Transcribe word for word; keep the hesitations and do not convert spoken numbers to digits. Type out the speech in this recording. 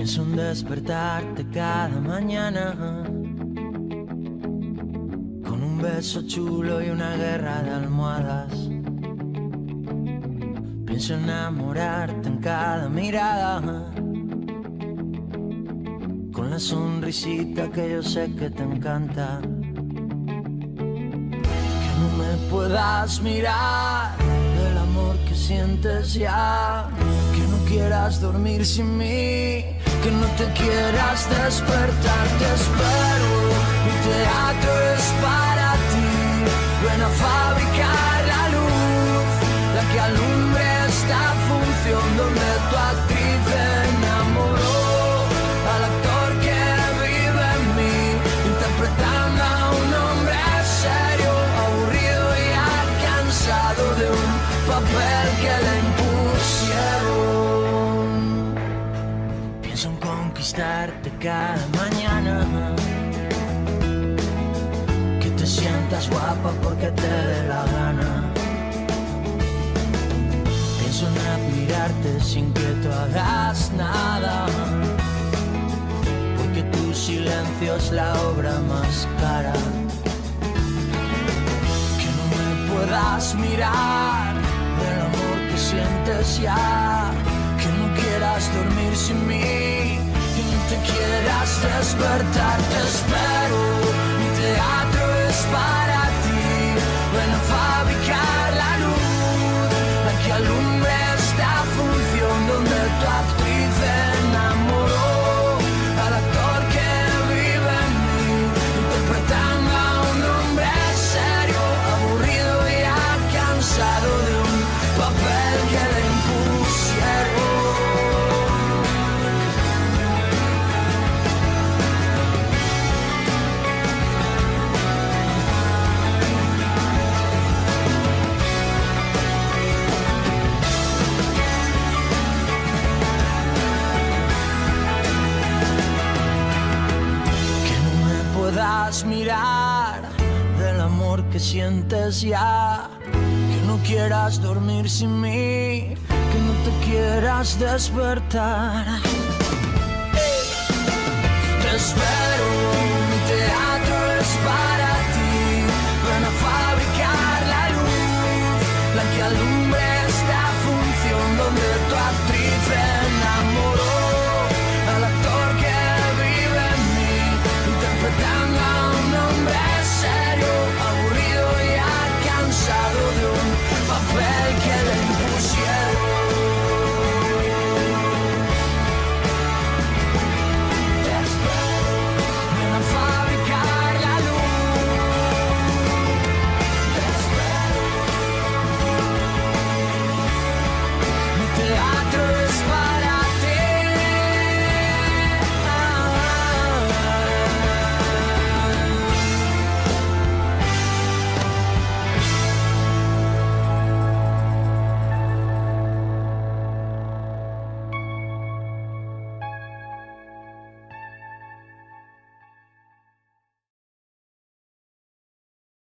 Pienso en despertarte cada mañana con un beso chulo y una guerra de almohadas. Pienso en enamorarte en cada mirada, con la sonrisita que yo sé que te encanta. Que no me puedas mirar del amor que sientes ya, que no quieras dormir sin mí, que no te quieras despertar. Te espero, mi teatro es para ti. Ven a fabricar la luz, la que alumbre esta función donde tu actriz enamoró al actor que vive en mí, interpretando a un hombre serio, aburrido y ya cansado de un papel que le impusieron. Pienso en conquistarte cada mañana, que te sientas guapa porque te dé la gana. Pienso en admirarte sin que tú hagas nada, porque tu silencio es la obra más cara. Que no me puedas mirar del amor que sientes ya, que no quieras dormir sin mí, que no te quieras despertar. Te espero, mi teatro es para ti. Ven a fabricar la luz, la que alumbre esta función donde tu actriz enamoró al actor que vive en mí, interpretando a un hombre serio, aburrido y ya cansado de un papel que le impusieron. Mirar del amor que sientes ya, que no quieras dormir sin mí, que no te quieras despertar. Te espero.